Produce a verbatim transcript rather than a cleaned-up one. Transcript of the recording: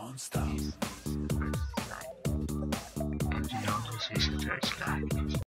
只要做事情站起来。